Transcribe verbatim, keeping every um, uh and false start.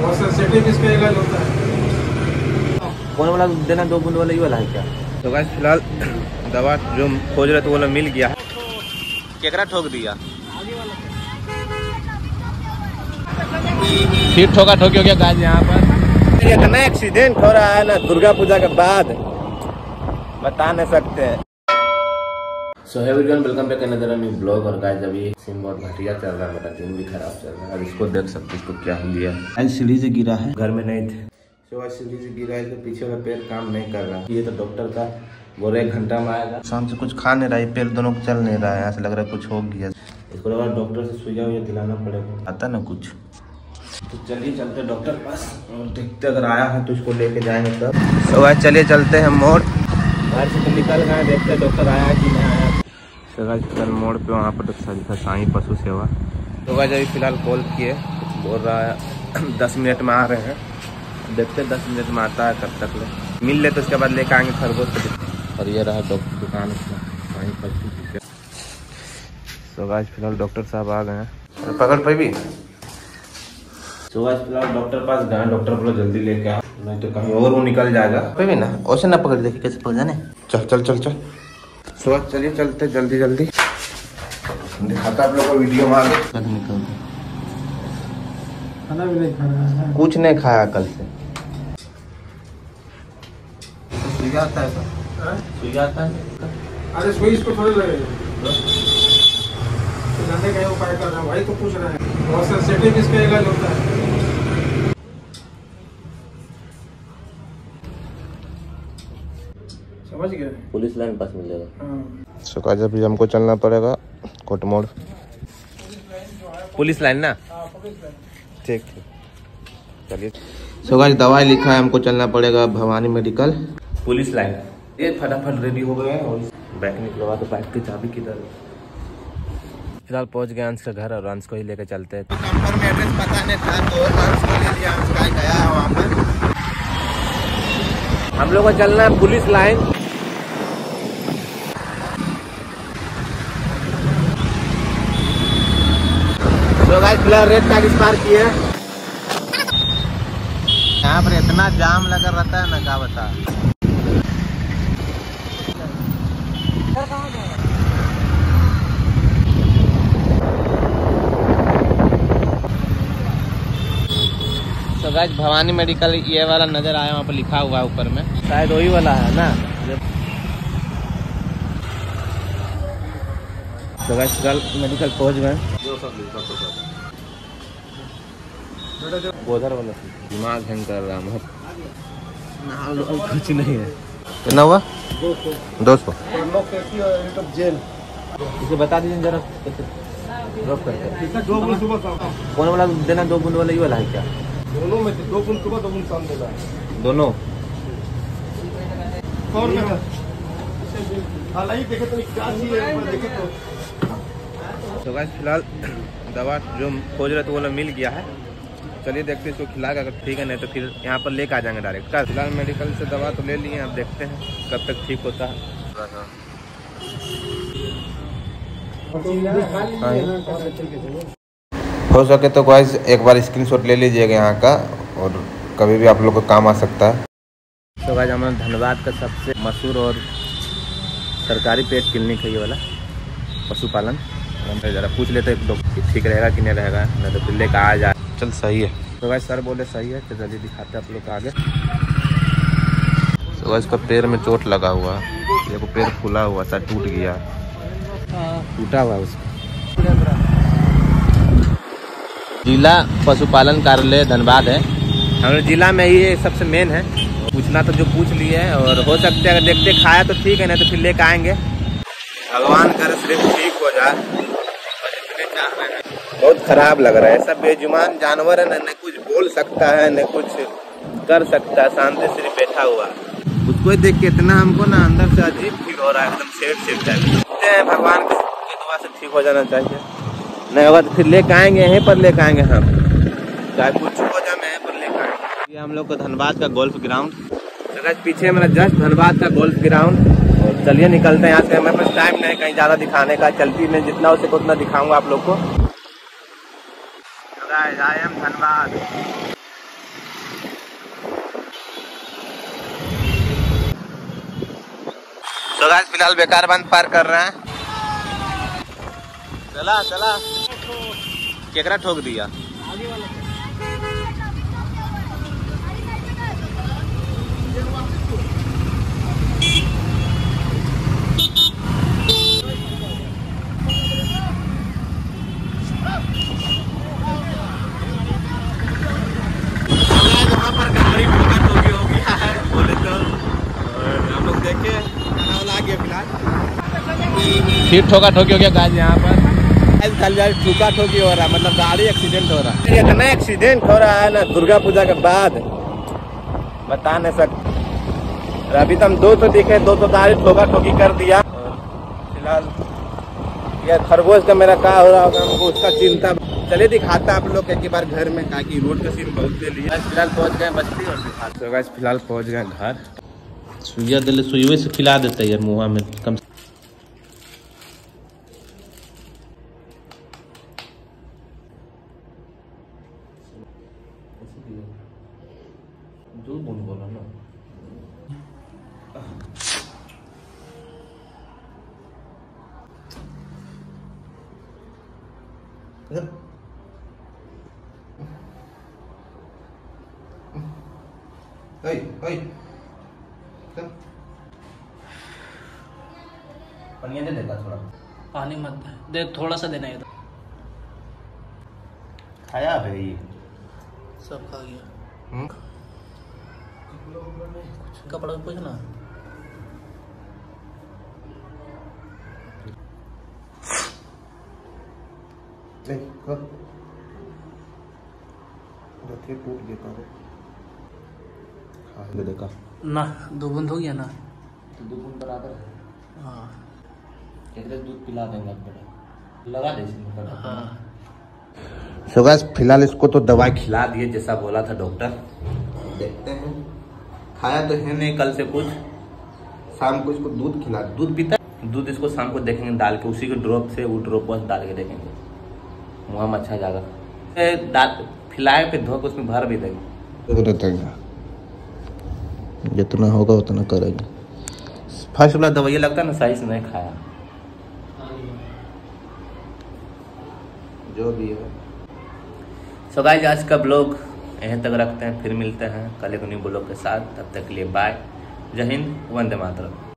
बहुत सेंसिटिव इसका इलाज होता है। कौन वाला देना, दो बूंद वाला ही वाला है क्या? तो गाइस फिलहाल दवा जो खोज रहे थे वो मिल गया है। केकरा ठोक दिया, फिर ठोका ठोकी हो गया गाइस। यहाँ पर इतना एक्सीडेंट हो रहा है ना दुर्गा पूजा के बाद, बता नहीं सकते। So hi everyone, welcome back another new blog. और गाइस अभी सीन बहुत घटिया चल रहा है, मेरा दिन भी खराब चल रहा है। अब इसको देख सकते इसको क्या हो गया। आज सीढ़ी से गिरा है, घर में नहीं थे। तो आज सीढ़ी से गिरा है तो पीछे वाला पैर काम नहीं कर रहा। ये तो डॉक्टर का बोल रहे एक घंटा में आएगा। शाम से कुछ खा नहीं रहा है, पैर दोनों चल नहीं रहा है। ऐसा लग रहा है कुछ हो गया। इसको लगा डॉक्टर से सुइया हुई दिलाना पड़ेगा, आता ना कुछ। तो चलिए चलते डॉक्टर पास और देखते अगर आया है तो इसको लेके जाएंगे तब। तो आज चलिए चलते हैं मोड़, घर से तो निकल गए, देखते डॉक्टर आया कि नहीं आया। कल मोड़ पे वहाँ पर लिखा साईं पशु सेवा। तो वह अभी फिलहाल कॉल किए, बोल रहा है दस मिनट में आ रहे हैं। देखते दस मिनट में आता है, तब तक ले मिल ले तो उसके बाद लेकर आएंगे खरगोश। और ये रहा डॉक्टर दुकान साईं पशु। तो गाइस फिलहाल डॉक्टर साहब आ गए हैं, पकड़ पे भी। तो गाइस फिलहाल डॉक्टर पास गए, डॉक्टर बोला जल्दी लेके आ, नहीं तो कहीं और वो निकल जाएगा। पे भी ना ओसे ना पकड़, देखिए कैसे पकड़ जाने। चल चल चल चल सुबह चलिए चलते जल्दी जल्दी। दिखाता आप लोग को वीडियो में आगे। खाना भी नहीं खाना है, कुछ नहीं खाया कल से। सुई आता है सर, सुई आता है। अरे सुई इसको थोड़ी लगेगा, जाने का उपाय कर रहा है भाई, तो पूछ रहा है। बहुत सेंसिटिव इसका इलाज होता है। समझ गए, पुलिस लाइन पास मिलेगा। हाँ। सुखा जब भी हमको चलना पड़ेगा कोट मोड़, पुलिस लाइन ना। ठीक ठीक चलिए। सुखा दवाई लिखा है, हमको चलना पड़ेगा भवानी मेडिकल पुलिस लाइन। ये फटाफट रेडी हो गए हैं और बैग निकलवा तो बाइक की चाबी किधर है। फिलहाल पहुंच गए अंश के घर और अंश को ही लेकर चलते हैं। नंबर में एड्रेस पता नहीं था तो अंश को ले लिया, अंश का गया है वहाँ पर। हम लोग को चलना है पुलिस लाइन। तो गाइस फिलहाल रेड टैग पार किए। यहाँ पर इतना जाम लगा रहता है ना, क्या बता। तो गाइस भवानी मेडिकल ये वाला नजर आया, वहाँ पर लिखा हुआ है ऊपर में, शायद वही वाला है ना। तो गाइस फिलहाल मेडिकल पहुँच गए। बोधर वाला दिमाग हैंग कर रहा है, कुछ नहीं है। कितना हुआ? दो सौ। जेल इसे बता दीजिए जरा ड्रॉप करके। कौन वाला देना, दो बूंद वाला ही वाला है क्या? दोनों में से दो बूंद सुबह दो बूंद शाम देना है। दोनों और क्या हालांकि देखे तो क्या चाहिए देखे तो। तो गाइस फिलहाल दवा जो खोज रहे थे वो मिल गया है। चलिए देखते हैं इसको खिला के, अगर ठीक है नहीं तो फिर यहाँ पर लेकर आ जाएंगे डायरेक्ट। फिलहाल मेडिकल से दवा तो ले लिए, अब देखते हैं कब तक ठीक होता है। हो सके तो गाइस एक बार स्क्रीनशॉट ले लीजिएगा यहाँ का, और कभी भी आप लोग को काम आ सकता है। तो गाइस हमारे धनबाद का सबसे मशहूर और सरकारी पेट क्लिनिक है ये वाला पशुपालन। जरा पूछ लेते डॉक्टर ठीक रहेगा कि नहीं रहेगा, नहीं तो फिर लेकर आ जाए। चल सही है। तो गाइस सर बोले सही है, तो जल्दी दिखाते हैं आप लोग को आगे। तो गाइस इसका पैर में चोट लगा हुआ है, देखो पैर फूला हुआ था, टूट गया, टूटा हुआ उसका। जिला पशुपालन कार्यालय धनबाद है, हमारे जिला में ही सबसे मेन है। पूछना तो जो पूछ लिए है, और हो सकते है अगर देखते खाया तो ठीक है, नहीं तो फिर लेकर आएंगे। भगवान करे सिर्फ ठीक हो जाए। बहुत खराब लग रहा है, सब बेजुबान जानवर है ना, न कुछ बोल सकता है न कुछ कर सकता है, शांति से बैठा हुआ। उसको देख के इतना हमको ना अंदर से अजीब फील हो रहा है, एकदम सेठ सेठ टाइप। भगवान की दुआ से ठीक हो जाना चाहिए, नहीं होगा तो फिर लेकर आएंगे, यहीं पर लेकर आएंगे हम, चाहे कुछ हो जाए मैं यहीं पर लेकर आएंगे। ये हम लोग को धनबाद का गोल्फ ग्राउंड, पीछे मेरा जस्ट धनबाद का गोल्फ ग्राउंड। और चलिए निकलते हैं यहाँ से, हमारे पास टाइम नहीं कहीं ज़्यादा दिखाने का, चलती में जितना हो सके उतना दिखाऊंगा आप लोग को। I am Dhanbad. गाइस फिलहाल बेकार बंद पार कर रहे हैं। चला चला केकरा ठोक दिया। यहाँ पर गाड़ी ठोका ठोकी हो गया है बोले तो, और हम लोग देखे आ गया फिलहाल फिर ठोका ठोकी हो गया गाइस। यहाँ पर ठोका ठोकी हो रहा है, मतलब गाड़ी एक्सीडेंट हो रहा है। इतना एक्सीडेंट हो रहा है ना दुर्गा पूजा के बाद बता नहीं सकते। अभी तो हम दो तो दिखे, दो तो गाड़ी ठोका ठोकी कर दिया। फिलहाल यह खरगोश का मेरा क्या हो रहा होगा हमको उसका चिंता। चलिए दिखाता आप लोग एक बार घर में, ताकि रोड का सीन बहुत ले लिया। फिलहाल पहुंच गए बस्ती और दिखाते हो गाइस। फिलहाल पहुंच गए घर। सुइया दिले सुइये से खिला देते यार मुँह में कम। जो बोल बोला ना Ê, ê. पानी दे देगा थोड़ा। पानी मत दे, थोड़ा सा देना है तो। खाया भाई सब खा गया। हम्म कपड़ा पूछना। Ê, không. Được thiết bút kia có đấy. दे देखा ना दो बंद हो गया ना। तो दो बूंद बराबर है। हाँ कितने दूध पिला देंगे बेटा, लगा दे इसमें। हाँ So guys, फिलहाल इसको तो दवाई खिला। खिला दिए जैसा बोला था डॉक्टर। देखते हैं खाया तो है नहीं कल से कुछ। शाम को इसको दूध खिला। दूध पीता है? दूध इसको शाम को देखेंगे डाल के, उसी के ड्रॉप से वो ड्रॉप बस डाल के देखेंगे, मुँह में अच्छा जाएगा। दांत फिलाए पे धो के उसमें भर भी देंगे। जितना होगा उतना करेंगे। फर्स्ट वाला दवाई लगता है ना सही से नहीं खाया। जो भी है। सो गाइस आज का ब्लॉग यहीं तक रखते हैं, फिर मिलते हैं कल एक न्यू ब्लॉग के साथ। तब तक के लिए बाय, जय हिंद, वंदे मातरम।